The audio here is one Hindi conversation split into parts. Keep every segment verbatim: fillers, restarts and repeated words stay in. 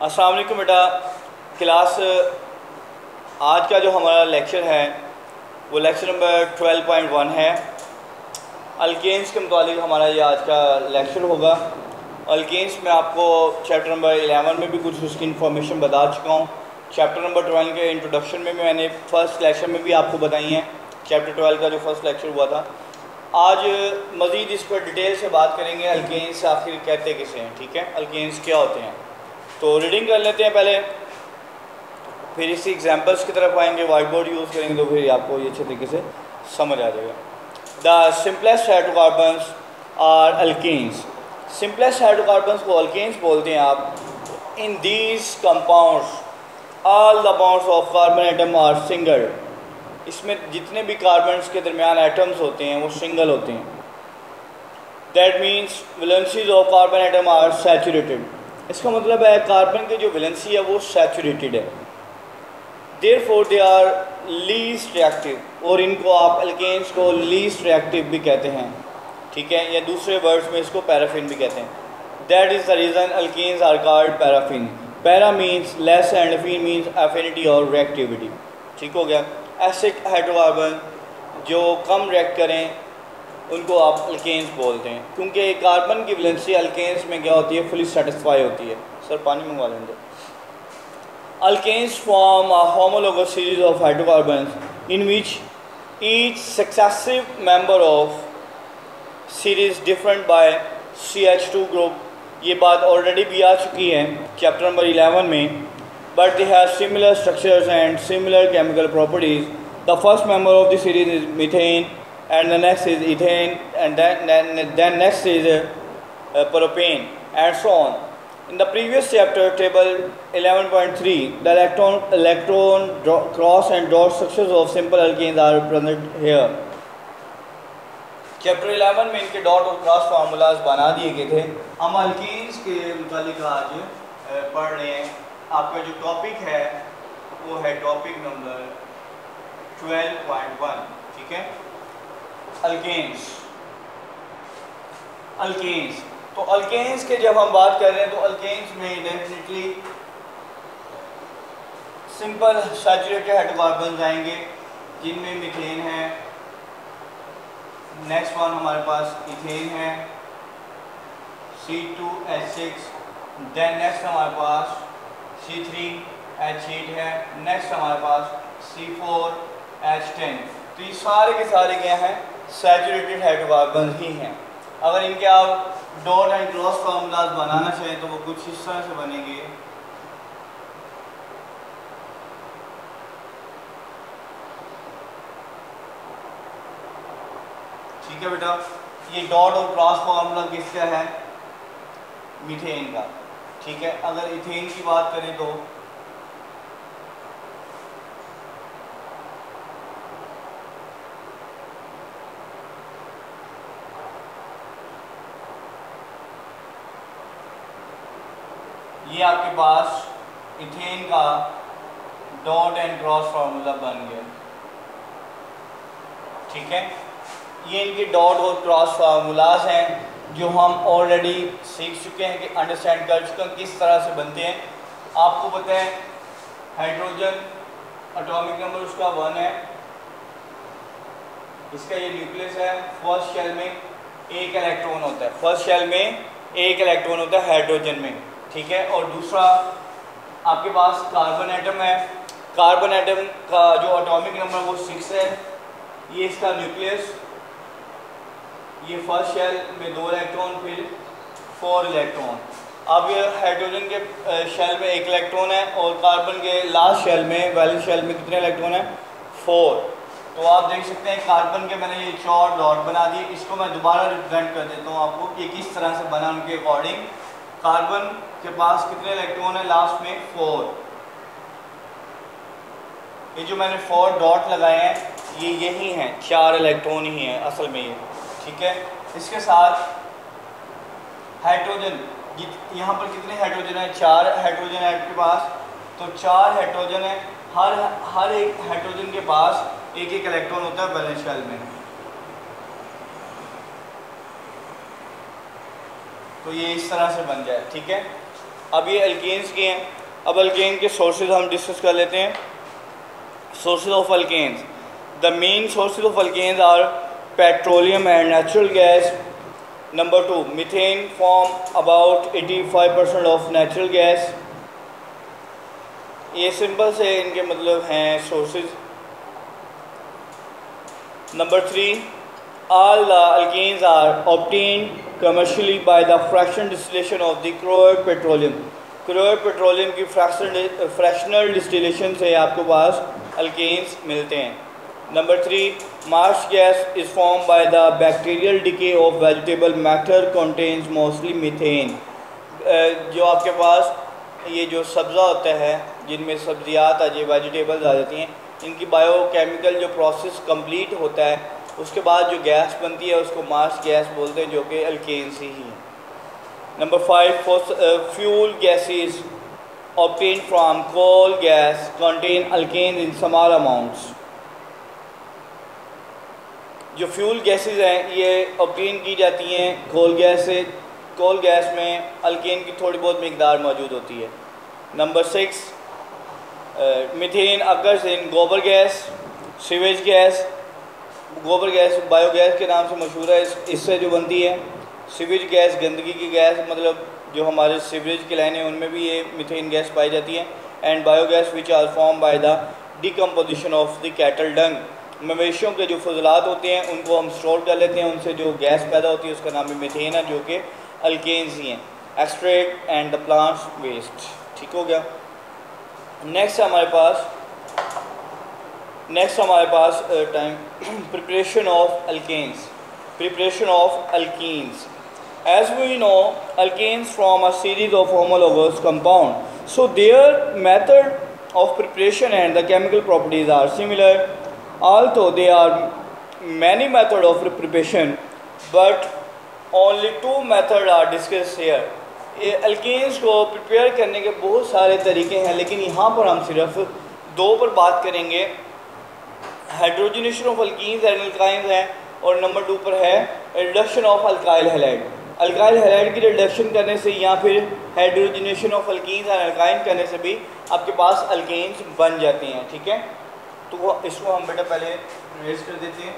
अस्सलाम वालेकुम बेटा। क्लास आज का जो हमारा लेक्चर है वो lecture number twelve point one है। अल्केन्स के मुतालिक हमारा ये आज का लेक्चर होगा। अल्केन्स में आपको चैप्टर नंबर इलेवन में भी कुछ उसकी इन्फॉर्मेशन बता चुका हूँ। चैप्टर नंबर ट्वेल्व के इंट्रोडक्शन में भी मैंने फ़र्स्ट लेक्चर में भी आपको बताई हैं, चैप्टर ट्वेल्व का जो फर्स्ट लेक्चर हुआ था। आज मज़ीद इस पर डिटेल से बात करेंगे अल्केन्स आखिर कहते किसे हैं। ठीक है, अल्केन्स क्या होते हैं। तो रीडिंग कर लेते हैं पहले, फिर इसी एग्जांपल्स की तरफ आएंगे। वाइट बोर्ड यूज़ करेंगे तो फिर आपको ये अच्छे तरीके से समझ आ जाएगा। The simplest hydrocarbons are alkanes. Simplest hydrocarbons को अल्केन्स बोलते हैं आप। In these compounds all the bonds of carbon atom are single. इसमें जितने भी कार्बन्स के दरमियान एटम्स होते हैं वो सिंगल होते हैं। That means valencies of carbon atom are saturated. इसका मतलब है कार्बन की जो वैलेंसी है वो सैचुरेटेड है। Therefore they are least reactive, और इनको आप अल्केन्स को लीस्ट रिएक्टिव भी कहते हैं। ठीक है, या दूसरे वर्ड्स में इसको पैराफिन भी कहते हैं। That is the reason alkanes are called paraffin. Para means less and fin means affinity और रिएक्टिविटी। ठीक हो गया। एसिड हाइड्रोकार्बन जो कम रिएक्ट करें उनको आप अल्केन्स बोलते हैं, क्योंकि कार्बन की वैलेंसी अल्केन्स में क्या होती है, फुली सेटिस्फाई होती है। सर पानी मंगवा लेंगे। Alkanes form a homologous series of hydrocarbons in which each successive member of series different by C H two group. ये बात ऑलरेडी भी आ चुकी है चैप्टर नंबर इलेवन में। But they have similar structures and similar chemical properties. The first member of the series is methane, and the next is ethane, and then then, then next is uh, uh, propane, and so on. In the previous chapter, table eleven point three, the electron electron draw, cross and dot structures of simple alkenes are presented here. Chapter eleven में इनके डॉट और क्रॉस फार्मूलाज बना दिए गए थे। हम अल्केन्स के मुतालिक आज पढ़ रहे हैं। आपका जो टॉपिक है वो है topic number twelve point one. ठीक है, अल्केन्स। अल्केन्स तो अल्केन्स के जब हम बात कर रहे हैं तो अल्केन्स में डेफिनेटली सिंपल सैचुरेटेड हाइड्रोकार्बन्स आएंगे जिनमें मीथेन है। नेक्स्ट वन हमारे पास इथेन है, C two H six. Then next हमारे पास सी थ्री एच एट है। नेक्स्ट हमारे पास सी फोर एच टेन। तो ये सारे के सारे क्या हैं, सैचुरेटेड हाइड्रोकार्बन ही हैं। अगर इनके आप डॉट एंड क्रॉस फार्मूलाज बनाना चाहें तो वो कुछ इस तरह से बनेंगे। ठीक है बेटा, ये डॉट और क्रॉस फार्मूला किसका है, मीथेन का। ठीक है, अगर इथेन की बात करें तो ये आपके पास इथेन का डॉट एंड क्रॉस फार्मूला बन गया। ठीक है, ये इनके डॉट और क्रॉस फार्मूलाज हैं जो हम ऑलरेडी सीख चुके हैं कि अंडरस्टैंड कर चुके हैं किस तरह से बनते हैं। आपको पता है हाइड्रोजन एटॉमिक नंबर उसका वन है। इसका ये न्यूक्लियस है। फर्स्ट शेल में एक इलेक्ट्रॉन होता है। फर्स्ट शेल में एक इलेक्ट्रॉन होता है हाइड्रोजन में। ठीक है, और दूसरा आपके पास कार्बन एटम है। कार्बन एटम का जो एटॉमिक नंबर वो सिक्स है। ये इसका न्यूक्लियस, ये फर्स्ट शेल में दो इलेक्ट्रॉन, फिर फोर इलेक्ट्रॉन। अब ये हाइड्रोजन के शेल में एक इलेक्ट्रॉन है और कार्बन के लास्ट शेल में वैलेंस शेल में कितने इलेक्ट्रॉन है, फोर। तो आप देख सकते हैं कार्बन के मैंने ये चार डॉट बना दिए। इसको मैं दोबारा रिप्रेजेंट कर देता हूँ आपको कि किस तरह से बना उनके अकॉर्डिंग। कार्बन के पास कितने इलेक्ट्रॉन है, लास्ट में फोर। ये जो मैंने फोर डॉट लगाए हैं ये यही हैं, चार इलेक्ट्रॉन ही हैं असल में ये। ठीक है, इसके साथ हाइड्रोजन, यहाँ पर कितने हाइड्रोजन है, चार हाइड्रोजन है आपके पास। तो चार हाइड्रोजन है, हर हर एक हाइड्रोजन के पास एक एक इलेक्ट्रॉन होता है वैलेंस शेल में। तो ये इस तरह से बन जाए। ठीक है, अब ये अल्केन्स के हैं। अब अल्केन के सोर्सेज हम डिस्कस कर लेते हैं। Sources of alkanes, the main sources of alkanes are petroleum and natural gas. Number two, methane form about eighty five percent of natural gas. ये सिंपल से इनके मतलब हैं sources. Number three, all the alkenes are obtained commercially by the fraction distillation of the crude petroleum। crude petroleum की fractional fractional distillation से आपको पास alkenes मिलते हैं। Number three, marsh gas is formed by the bacterial decay of vegetable matter contains mostly methane। जो आपके पास ये जो सब्ज़ा होता है, जिनमें सब्जियात आ जाए, वेजिटेबल्स आ जाती हैं, इनकी बायोकेमिकल जो प्रोसेस कंप्लीट होता है उसके बाद जो गैस बनती है उसको मार्श गैस बोलते हैं, जो कि अल्केन्स ही है। Number five, fuel gases obtain from coal gas contain alkanes in small amounts. जो फ्यूल गैसेस हैं ये ऑब्टेन की जाती हैं कोल गैस से। कोल गैस में अल्केन की थोड़ी बहुत मिकदार मौजूद होती है। Number six, methane occurs in gobar gas, sewage gas. गोबर गैस बायोगैस के नाम से मशहूर है, इस इससे जो बनती है। सीवेज गैस गंदगी की गैस, मतलब जो हमारे सीवरेज की लाइनें हैं उनमें भी ये मीथेन गैस पाई जाती है। And biogas which are form by the decomposition of the cattle dung. मवेशियों के जो फजलात होते हैं उनको हम स्टोर कर लेते हैं, उनसे जो गैस पैदा होती है उसका नाम है मीथेन है, जो कि अल्केन्स ही हैं। Extract and the plants waste. ठीक हो गया। नेक्स्ट हमारे पास नेक्स्ट हमारे पास time preparation of alkanes. Preparation of alkenes, as we know alkanes from a series of homologous compound, so their method of preparation and the chemical properties are similar, although there are many methods of preparation but only two methods are discussed here। ये अल्केन्स को प्रिपेयर करने के बहुत सारे तरीके हैं, लेकिन यहाँ पर हम सिर्फ दो पर बात करेंगे। Hydrogenation of alkenes and alkynes है, और नंबर टू पर है reduction of alkyl halide. Alkyl halide की रिडक्शन करने से या फिर hydrogenation of alkenes and alkyne करने से भी आपके पास अल्केन्स बन जाती हैं। ठीक है, तो इसको हम बेटा पहले रेज कर देते हैं।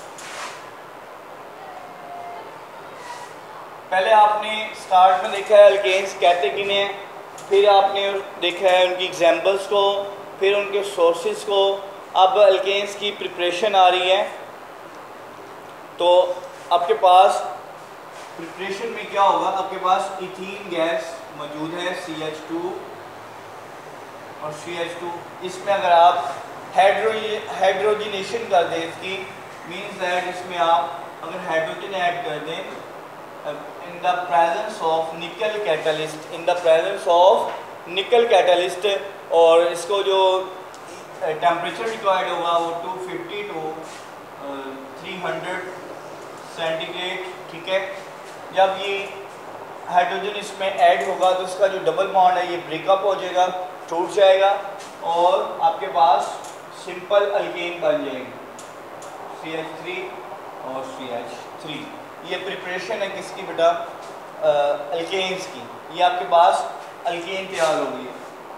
पहले आपने स्टार्ट में देखा है अल्केन्स कहते किन्हें हैं, फिर आपने देखा है उनकी एग्जांपल्स को, फिर उनके सोर्सेज को। अब अल्केन्स की प्रिपरेशन आ रही है, तो आपके पास प्रिपरेशन में क्या होगा, आपके पास इथीन गैस मौजूद है सी एच टू और सी एच टू। इसमें अगर आप हाइड्रो हाइड्रोजनेशन कर दें इसकी, मीन्स दैट इसमें आप अगर हाइड्रोजन ऐड कर दें in the presence of nickel catalyst, in the presence of nickel catalyst, और इसको जो टेम्परेचर रिक्वायर्ड होगा वो two fifty to three hundred centigrade. ठीक है, जब ये हाइड्रोजन इसमें ऐड होगा तो इसका जो डबल बॉन्ड है ये ब्रेकअप हो जाएगा, टूट जाएगा, और आपके पास सिंपल अल्केन बन जाएगी सी एच थ्री और सी एच थ्री। ये प्रिपरेशन है किसकी बेटा, अल्केन्स की। ये आपके पास अल्केन तैयार हो गई है,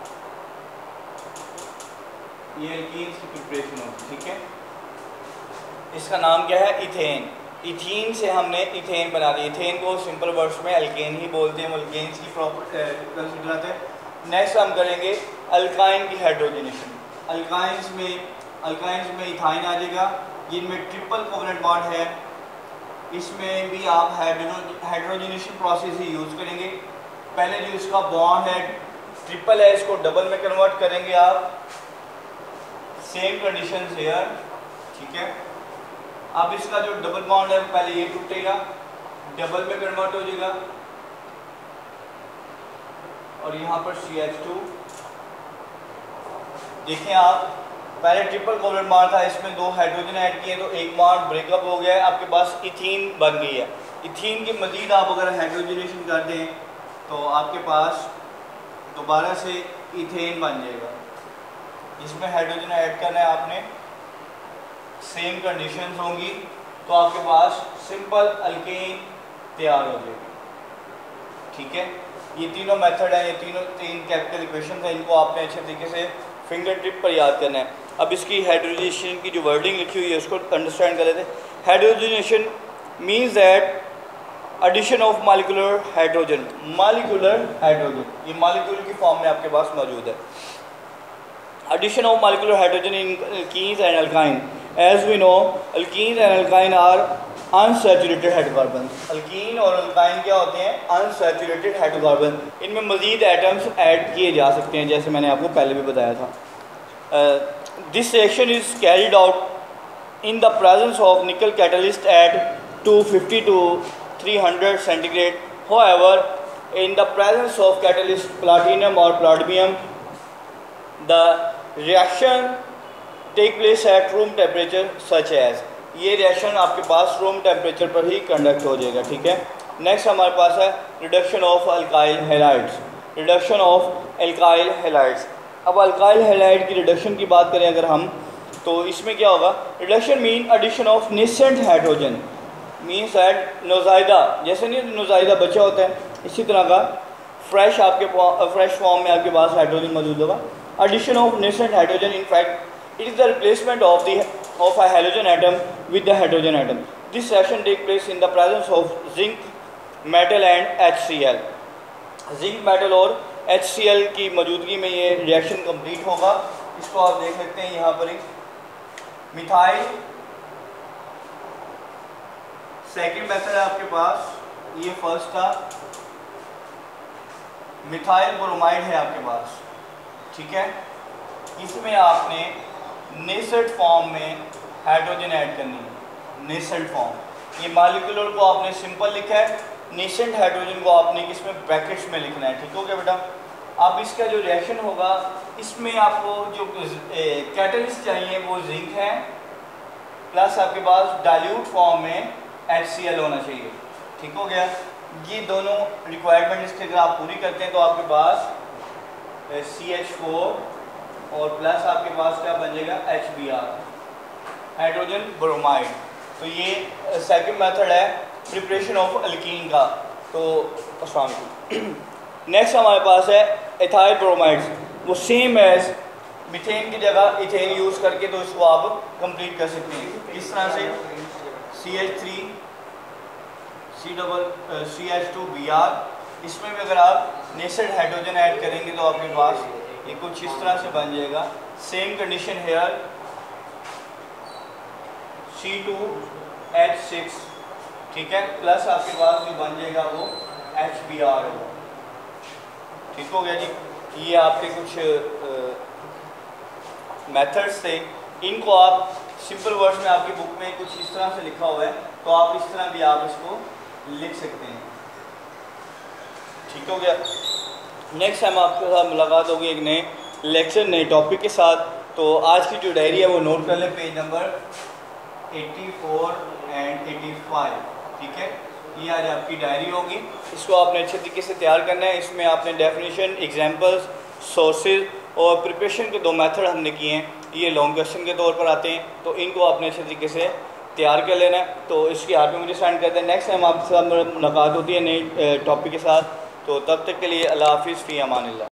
ये अल्केन्स की प्रिपरेशन होगी। ठीक है, इसका नाम क्या है, इथेन। इथीन से हमने इथेन बना दिया। इथेन को सिंपल वर्ड्स में अल्केन ही बोलते हैं, अल्केन्स की प्रॉपर कंसिडर है। नेक्स्ट हम करेंगे अल्काइन की हाइड्रोजनेशन। अल्काइंस में अल्काइंस में इथाइन आ जाएगा, जिनमें ट्रिपल कोवलेंट बॉन्ड है। इसमें भी आप हाइड्रो हाइड्रोजनेशन प्रोसेस ही यूज़ करेंगे। पहले जो इसका बॉन्ड है ट्रिपल है, इसको डबल में कन्वर्ट करेंगे आप, सेम कंडीशन हेयर। ठीक है, अब इसका जो डबल बॉन्ड है पहले ये टूटेगा, डबल में कन्वर्ट हो जाएगा, और यहाँ पर सी एच टू। देखें आप, पहले ट्रिपल कोवलेंट बॉन्ड था, इसमें दो हाइड्रोजन ऐड किए तो एक बॉन्ड ब्रेकअप हो गया है, आपके पास इथीन बन गई है। इथीन के मजीद आप अगर हाइड्रोजनेशन कर दें तो आपके पास दोबारा से इथेन बन जाएगा। इसमें हाइड्रोजन ऐड करना है आपने, सेम कंडीशंस होंगी, तो आपके पास सिंपल अल्केन तैयार हो जाएगी। ठीक है, ये तीनों मेथड हैं, ये तीनों तीन केमिकल इक्वेशन हैं, इनको आपने अच्छे तरीके से फिंगर टिप पर याद करना है। अब इसकी हाइड्रोजनेशन की जो वर्डिंग लिखी हुई है उसको अंडरस्टैंड कर लेते हैं। Hydrogenation means that addition of molecular hydrogen, molecular hydrogen, ये मॉलिक्यूल की फॉर्म में आपके पास मौजूद है। Addition of molecular hydrogen in alkenes and alkyne. As we know alkenes and alkyne are unsaturated hydrocarbon. Alkene और अल्काइन क्या होते हैं? Unsaturated hydrocarbon. इनमें मज़ीद एटम्स ऐड किए जा सकते हैं, जैसे मैंने आपको पहले भी बताया था। This reaction is carried out in the presence of nickel catalyst at two fifty to three hundred centigrade. However, in the presence of catalyst platinum or palladium, the reaction take place at room temperature such as, ये रिएक्शन आपके पास रूम टेम्परेचर पर ही कंडक्ट हो जाएगा, ठीक है। नेक्स्ट हमारे पास है reduction of alkyl halides. Reduction of alkyl halides. अब अल्काइल हैलाइड की रिडक्शन की बात करें अगर हम, तो इसमें क्या होगा? Reduction mean addition of nascent hydrogen, means at नौज़ायदा, जैसे नहीं नौज़ायदा बच्चा होता है, इसी तरह का फ्रेश आपके फ्रेश फॉर्म में आपके पास हाइड्रोजन मौजूद होगा। Addition of nascent hydrogen, in fact it is the replacement of the of a halogen atom with the hydrogen atom. This reaction take place in the presence of zinc metal and H C l. zinc metal और H C l की मौजूदगी में ये रिएक्शन कंप्लीट होगा। इसको आप देख सकते हैं यहाँ पर एक मिथाइल, सेकंड मेथड है आपके पास, ये फर्स्ट था, मिथाइल ब्रोमाइड है आपके पास, ठीक है। इसमें आपने नेसेंट फॉर्म में हाइड्रोजन ऐड करनी है, नेसेंट फॉर्म। ये मॉलिक्यूलर को आपने सिंपल लिखा है, नेसेंट हाइड्रोजन को आपने किसमें ब्रैकेट्स में लिखना है, ठीक हो गया बेटा। अब इसका जो रिएक्शन होगा, इसमें आपको जो कैटलिस्ट चाहिए वो जिंक है, प्लस आपके पास डाइल्यूट फॉर्म में एच सी एल होना चाहिए, ठीक हो गया। ये दोनों रिक्वायरमेंट इसके अगर आप पूरी करते हैं तो आपके पास सी एच फोर और प्लस आपके पास क्या बन जाएगा? H B R, hydrogen bromide. तो ये सेकंड मेथड है प्रिपरेशन ऑफ अल्कीन का। तो अस्सलाम वालेकुम। नेक्स्ट हमारे पास है एथाइल ब्रोमाइड्स, वो सेम एज मीथेन की जगह इथेन यूज़ करके तो इसको आप कंप्लीट कर सकते हैं। किस तरह से? C H three C double C H two B R, इसमें भी अगर आप नेसेंट हाइड्रोजन ऐड करेंगे तो आपके पास ये कुछ इस तरह से बन जाएगा। Same condition here, C two H six, ठीक है, प्लस आपके पास जो बन जाएगा वो एच बी आर होगा, ठीक हो गया जी। ये आपके कुछ मेथड्स थे, इनको आप सिंपल वर्ड्स में आपकी बुक में कुछ इस तरह से लिखा हुआ है, तो आप इस तरह भी आप इसको लिख सकते हैं, ठीक हो गया। नेक्स्ट टाइम आपके साथ मुलाकात होगी एक नए लेक्चर नए टॉपिक के साथ। तो आज की जो डायरी है वो नोट कर लें, पेज नंबर चौरासी एंड पचासी, ठीक है। ये आज आपकी डायरी होगी, इसको आपने अच्छे तरीके से तैयार करना है। इसमें आपने डेफिनेशन, एग्जांपल्स, सोर्सेज और प्रिपरेशन के दो मेथड हमने किए हैं, ये लॉन्ग क्वेश्चन के तौर पर आते हैं, तो इनको आपने अच्छे तरीके से तैयार कर लेना है। तो इसकी आप मुझे सेंड करते हैं। नेक्स्ट टाइम आपके साथ मुलाकात होती है नए टॉपिक के साथ, तो तब तक के लिए अल्लाह हाफिज़, फ़ी अमानिल्लाह।